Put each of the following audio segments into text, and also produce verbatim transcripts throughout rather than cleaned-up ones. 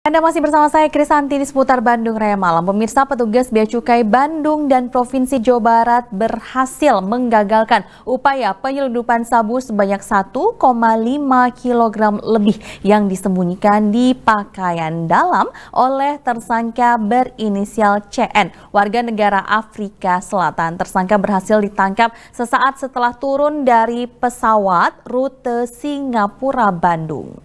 Anda masih bersama saya, Krisanti, di seputar Bandung Raya Malam. Pemirsa, petugas Bea Cukai Bandung dan Provinsi Jawa Barat berhasil menggagalkan upaya penyelundupan sabu sebanyak satu koma lima kilogram lebih yang disembunyikan di pakaian dalam oleh tersangka berinisial C N, warga negara Afrika Selatan. Tersangka berhasil ditangkap sesaat setelah turun dari pesawat rute Singapura-Bandung.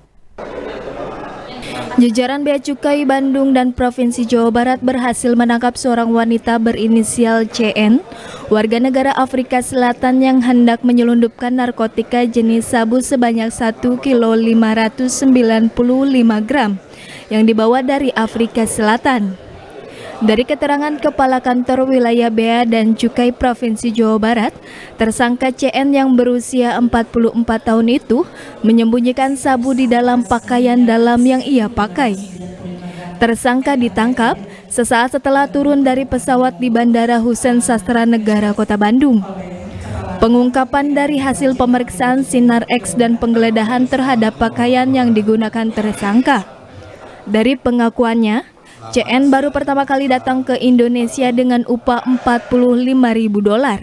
Jajaran Bea Cukai Bandung dan Provinsi Jawa Barat berhasil menangkap seorang wanita berinisial C N, warga negara Afrika Selatan yang hendak menyelundupkan narkotika jenis sabu sebanyak satu koma lima sembilan lima gram yang dibawa dari Afrika Selatan. Dari keterangan Kepala Kantor Wilayah Bea dan Cukai Provinsi Jawa Barat, tersangka C N yang berusia empat puluh empat tahun itu menyembunyikan sabu di dalam pakaian dalam yang ia pakai. Tersangka ditangkap sesaat setelah turun dari pesawat di Bandara Husein Sastra Negara Kota Bandung. Pengungkapan dari hasil pemeriksaan Sinar X dan penggeledahan terhadap pakaian yang digunakan tersangka. Dari pengakuannya, C N baru pertama kali datang ke Indonesia dengan upah empat puluh lima ribu dolar.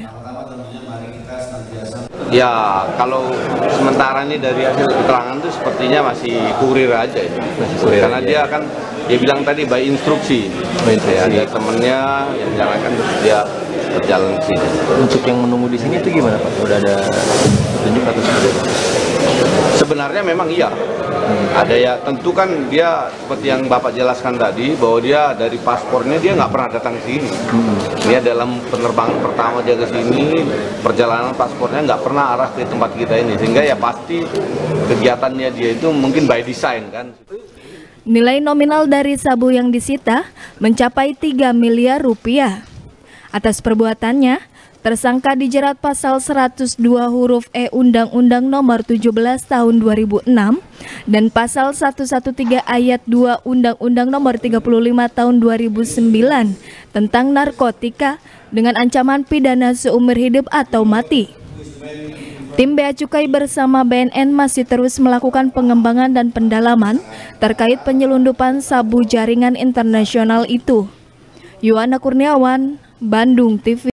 Ya, kalau sementara ini dari hasil keterangan itu sepertinya masih kurir aja ini. Masih kurir Karena aja. dia kan, dia bilang tadi by instruksi. By instruksi. Ya, ada temennya yang jalankan terus dia berjalan ke sini. Untuk yang menunggu di sini itu gimana Pak? Sudah ada petunjuk atau seperti apa? Sebenarnya memang iya. Hmm. Ada ya, tentu kan dia seperti yang Bapak jelaskan tadi bahwa dia dari paspornya dia nggak pernah datang ke sini. Hmm. Dia dalam penerbangan pertama dia ke sini, perjalanan paspornya nggak pernah arah ke tempat kita ini, sehingga ya pasti kegiatannya dia itu mungkin by design kan. Nilai nominal dari sabu yang disita mencapai tiga miliar rupiah. Atas perbuatannya, tersangka dijerat pasal seratus dua huruf E Undang-Undang Nomor tujuh belas Tahun dua ribu enam dan pasal seratus tiga belas ayat dua Undang-Undang Nomor tiga puluh lima Tahun dua ribu sembilan tentang narkotika dengan ancaman pidana seumur hidup atau mati. Tim Bea Cukai bersama B N N masih terus melakukan pengembangan dan pendalaman terkait penyelundupan sabu jaringan internasional itu. Yuwana Kurniawan, Bandung T V.